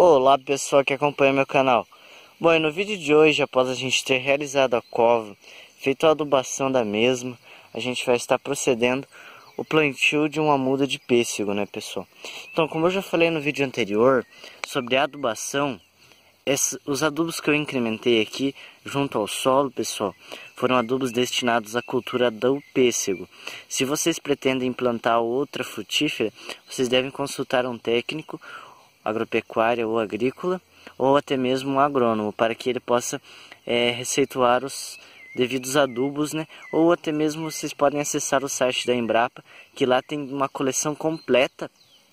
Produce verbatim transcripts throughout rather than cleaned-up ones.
Olá pessoal que acompanha meu canal. Bom, e no vídeo de hoje, após a gente ter realizado a cova, feito a adubação da mesma, a gente vai estar procedendo o plantio de uma muda de pêssego, né pessoal? Então, como eu já falei no vídeo anterior sobre a adubação, esse, os adubos que eu incrementei aqui junto ao solo, pessoal, foram adubos destinados à cultura do pêssego. Se vocês pretendem implantar outra frutífera, vocês devem consultar um técnico agropecuária ou agrícola, ou até mesmo um agrônomo, para que ele possa é, receituar os devidos adubos, né? Ou até mesmo vocês podem acessar o site da Embrapa, que lá tem uma coleção completa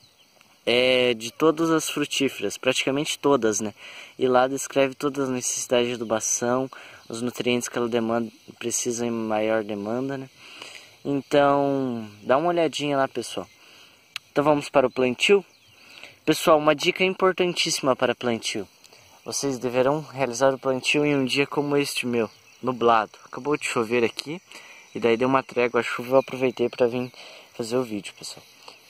é, de todas as frutíferas, praticamente todas, né? E lá descreve todas as necessidades de adubação, os nutrientes que ela demanda, precisa em maior demanda, né? Então, dá uma olhadinha lá, pessoal. Então vamos para o plantio? Pessoal, uma dica importantíssima para plantio. Vocês deverão realizar o plantio em um dia como este meu, nublado. Acabou de chover aqui e daí deu uma trégua à chuva, eu aproveitei para vir fazer o vídeo, pessoal.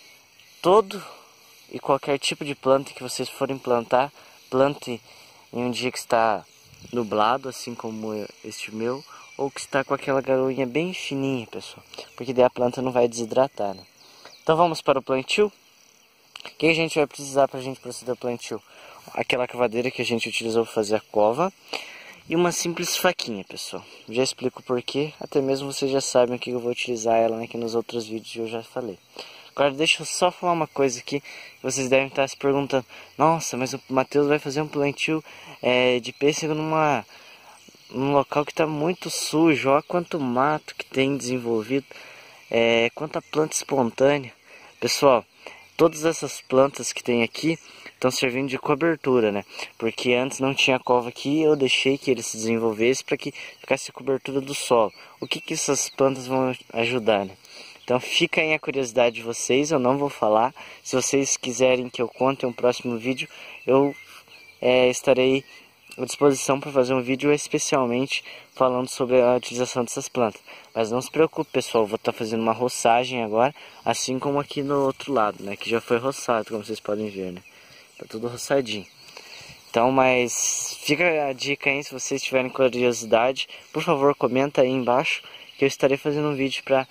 Todo e qualquer tipo de planta que vocês forem plantar, plante em um dia que está nublado, assim como este meu, ou que está com aquela garoinha bem fininha, pessoal, porque daí a planta não vai desidratar, né? Então vamos para o plantio? O que a gente vai precisar para a gente proceder ao plantio? Aquela cavadeira que a gente utilizou para fazer a cova e uma simples faquinha, pessoal. Já explico o porquê, até mesmo vocês já sabem o que eu vou utilizar ela, né, que nos outros vídeos eu já falei. Agora deixa eu só falar uma coisa aqui, vocês devem estar se perguntando: nossa, mas o Matheus vai fazer um plantio é, de pêssego numa, num local que está muito sujo, olha quanto mato que tem desenvolvido, é, quanta planta espontânea. Pessoal, todas essas plantas que tem aqui estão servindo de cobertura, né? Porque antes não tinha cova aqui, eu deixei que ele se desenvolvesse para que ficasse a cobertura do solo. O que que essas plantas vão ajudar, né? Então fica aí a curiosidade de vocês, eu não vou falar. Se vocês quiserem que eu conte em um próximo vídeo, eu é, estarei à disposição para fazer um vídeo especialmente falando sobre a utilização dessas plantas. Mas não se preocupe, pessoal, vou estar fazendo uma roçagem agora, assim como aqui no outro lado, né, que já foi roçado, como vocês podem ver, né? Tá tudo roçadinho. Então, mas fica a dica aí, se vocês tiverem curiosidade, por favor, comenta aí embaixo que eu estarei fazendo um vídeo para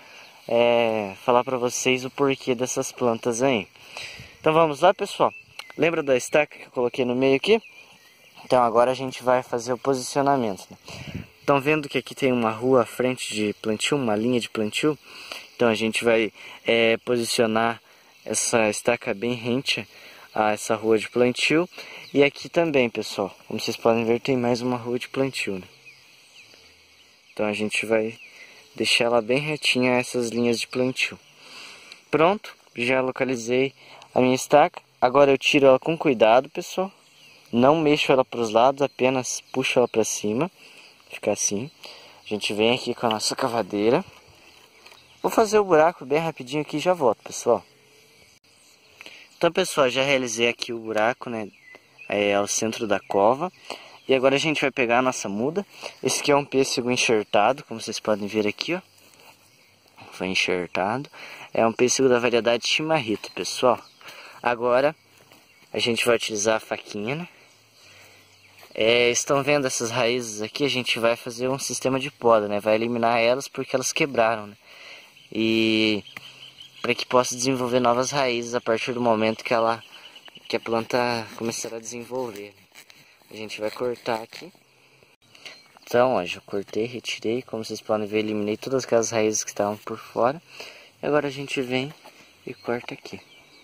é, falar para vocês o porquê dessas plantas aí. Então vamos lá, pessoal. Lembra da estaca que eu coloquei no meio aqui? Então agora a gente vai fazer o posicionamento, né? Estão vendo que aqui tem uma rua à frente de plantio, uma linha de plantio? Então a gente vai é, posicionar essa estaca bem rente a essa rua de plantio. E aqui também, pessoal, como vocês podem ver, tem mais uma rua de plantio, né? Então a gente vai deixar ela bem retinha a essas linhas de plantio. Pronto, já localizei a minha estaca. Agora eu tiro ela com cuidado, pessoal. Não mexo ela para os lados, apenas puxo ela para cima. Fica assim. A gente vem aqui com a nossa cavadeira. Vou fazer o buraco bem rapidinho aqui e já volto, pessoal. Então, pessoal, já realizei aqui o buraco, né? É ao centro da cova. E agora a gente vai pegar a nossa muda. Esse aqui é um pêssego enxertado, como vocês podem ver aqui, ó. Foi enxertado. É um pêssego da variedade Chimarrito, pessoal. Agora a gente vai utilizar a faquinha, né? É, estão vendo essas raízes aqui? A gente vai fazer um sistema de poda, né? Vai eliminar elas porque elas quebraram, né? E para que possa desenvolver novas raízes a partir do momento que ela, que a planta começar a desenvolver, né? A gente vai cortar aqui. Então, ó, já cortei, retirei. Como vocês podem ver, eliminei todas aquelas raízes que estavam por fora. E agora a gente vem e corta aqui.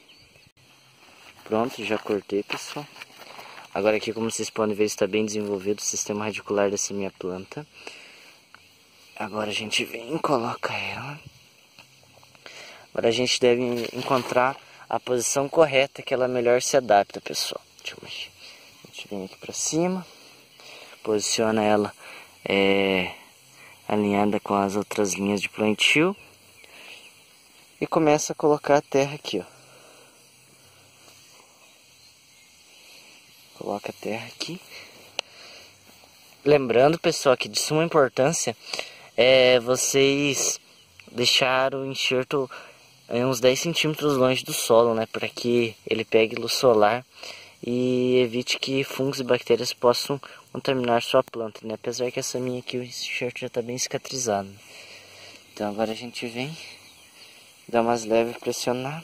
Pronto, já cortei, pessoal. Agora aqui, como vocês podem ver, está bem desenvolvido o sistema radicular dessa minha planta. Agora a gente vem e coloca ela. Agora a gente deve encontrar a posição correta que ela melhor se adapta, pessoal. Deixa eu ver. A gente vem aqui para cima. Posiciona ela é, alinhada com as outras linhas de plantio. E começa a colocar a terra aqui, ó. Coloca a terra aqui. Lembrando, pessoal, que de suma importância é vocês deixar o enxerto uns dez centímetros longe do solo, né? Para que ele pegue luz solar e evite que fungos e bactérias possam contaminar sua planta, né? Apesar que essa minha aqui, o enxerto já está bem cicatrizado. Então agora a gente vem, dá umas leves pressionar.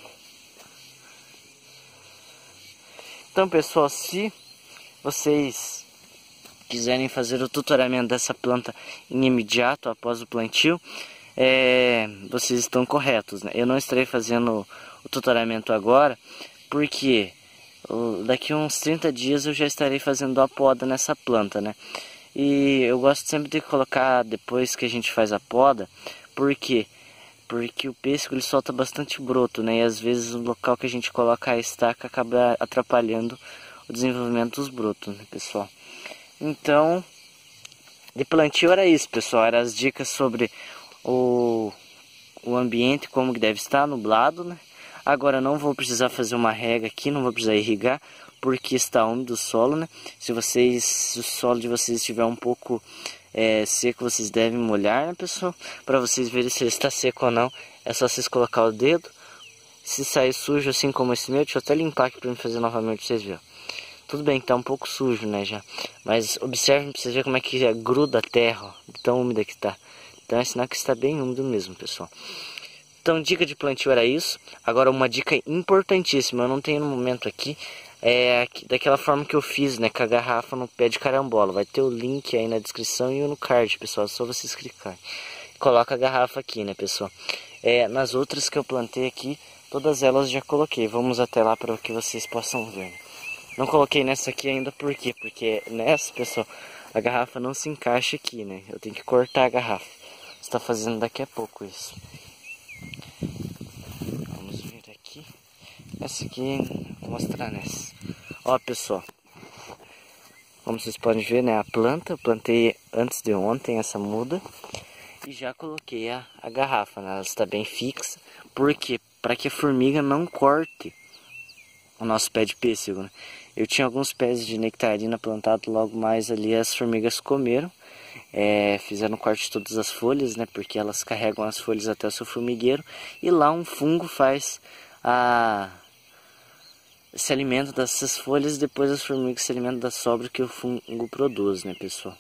Então pessoal, se vocês quiserem fazer o tutoramento dessa planta em imediato após o plantio, é, vocês estão corretos, né? Eu não estarei fazendo o tutoramento agora, porque daqui a uns trinta dias eu já estarei fazendo a poda nessa planta, né? E eu gosto sempre de colocar depois que a gente faz a poda, porque porque o pêssego ele solta bastante broto, né? E às vezes o local que a gente coloca a estaca acaba atrapalhando o desenvolvimento dos brotos, né, pessoal? Então, de plantio era isso, pessoal. Eram as dicas sobre o, o ambiente, como que deve estar, nublado, né? Agora não vou precisar fazer uma rega aqui, não vou precisar irrigar, porque está úmido o solo, né? Se vocês, se o solo de vocês estiver um pouco é, seco, vocês devem molhar, né, pessoal? Para vocês verem se ele está seco ou não, é só vocês colocar o dedo. Se sair sujo assim como esse meu, deixa eu até limpar aqui para me fazer novamente para vocês verem. Tudo bem que tá um pouco sujo, né, já. Mas observem para vocês verem como é que gruda a terra, ó, tão úmida que tá. Então é sinal que está bem úmido mesmo, pessoal. Então, dica de plantio era isso. Agora, uma dica importantíssima, eu não tenho no momento aqui, é daquela forma que eu fiz, né, com a garrafa no pé de carambola. Vai ter o link aí na descrição e no card, pessoal, é só vocês clicarem. Coloca a garrafa aqui, né, pessoal. É, nas outras que eu plantei aqui, todas elas já coloquei. Vamos até lá para que vocês possam ver. Não coloquei nessa aqui ainda, por quê? Porque nessa, pessoal, a garrafa não se encaixa aqui, né? Eu tenho que cortar a garrafa. Está fazendo daqui a pouco isso. Vamos ver aqui. Essa aqui, vou mostrar nessa. Ó, pessoal. Como vocês podem ver, né? A planta, eu plantei antes de ontem essa muda. E já coloquei a, a garrafa, né? Ela está bem fixa. Por quê? Para que a formiga não corte o nosso pé de pêssego, né? Eu tinha alguns pés de nectarina plantados logo mais ali, as formigas comeram. É, fizeram corte de todas as folhas, né? Porque elas carregam as folhas até o seu formigueiro. E lá um fungo faz a... se alimenta dessas folhas e depois as formigas se alimentam da sobra que o fungo produz, né, pessoal?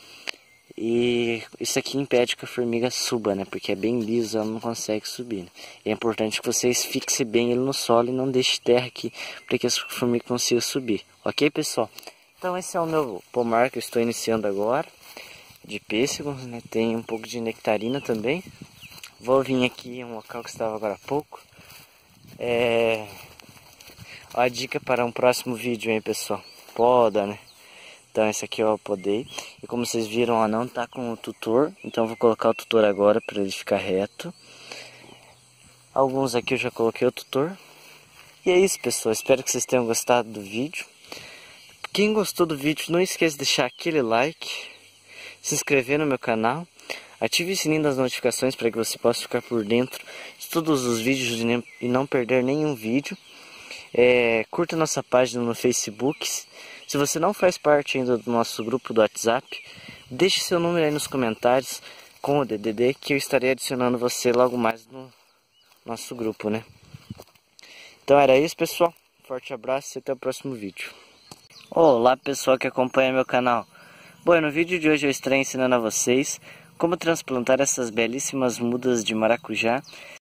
E isso aqui impede que a formiga suba, né? Porque é bem liso, ela não consegue subir, né? E é importante que vocês fixem bem ele no solo e não deixem terra aqui para que as formigas consigam subir. Ok, pessoal? Então esse é o meu pomar que eu estou iniciando agora, de pêssegos, né? Tem um pouco de nectarina também. Vou vir aqui em um local que estava agora há pouco. É... A dica para um próximo vídeo aí, pessoal. Poda, né? Então esse aqui eu podei. E como vocês viram, ó, não tá com o tutor. Então eu vou colocar o tutor agora para ele ficar reto. Alguns aqui eu já coloquei o tutor. E é isso, pessoal. Espero que vocês tenham gostado do vídeo. Quem gostou do vídeo, não esqueça de deixar aquele like. Se inscrever no meu canal. Ative o sininho das notificações para que você possa ficar por dentro de todos os vídeos e não perder nenhum vídeo. É, curta nossa página no Facebook. Se você não faz parte ainda do nosso grupo do WhatsApp, deixe seu número aí nos comentários com o D D D que eu estarei adicionando você logo mais no nosso grupo, né? Então era isso, pessoal. Forte abraço e até o próximo vídeo. Olá, pessoal que acompanha meu canal. Bom, no vídeo de hoje eu estarei ensinando a vocês como transplantar essas belíssimas mudas de maracujá